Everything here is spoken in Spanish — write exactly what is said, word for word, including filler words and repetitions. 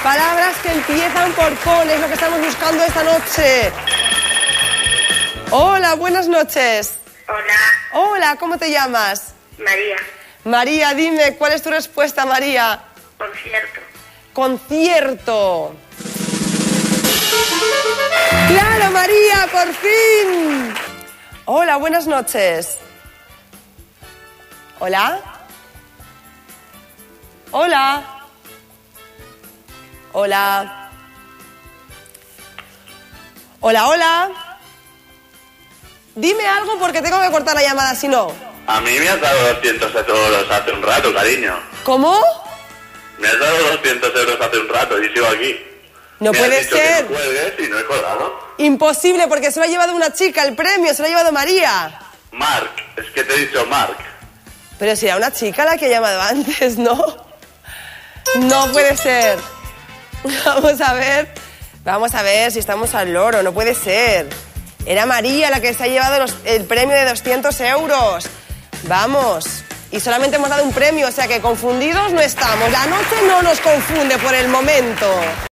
Palabras que empiezan por con, es lo que estamos buscando esta noche. Hola, buenas noches. Hola. Hola, ¿cómo te llamas? María. María, dime, ¿cuál es tu respuesta, María? Concierto. Concierto. ¡Claro, María, por fin! Hola, buenas noches. ¿Hola? Hola. Hola. Hola, hola. Dime algo porque tengo que cortar la llamada, si no. A mí me has dado doscientos euros hace un rato, cariño. ¿Cómo? Me has dado doscientos euros hace un rato y sigo aquí. No me puede has dicho ser. Que no cuelgues y no he colgado. Imposible, porque se lo ha llevado una chica, el premio, se lo ha llevado María. Marc, es que te he dicho Marc. Pero si era una chica la que ha llamado antes, ¿no? No puede ser. Vamos a ver. Vamos a ver si estamos al loro, no puede ser. Era María la que se ha llevado los, el premio de doscientos euros. Vamos. Y solamente hemos dado un premio, o sea que confundidos no estamos. La noche no nos confunde por el momento.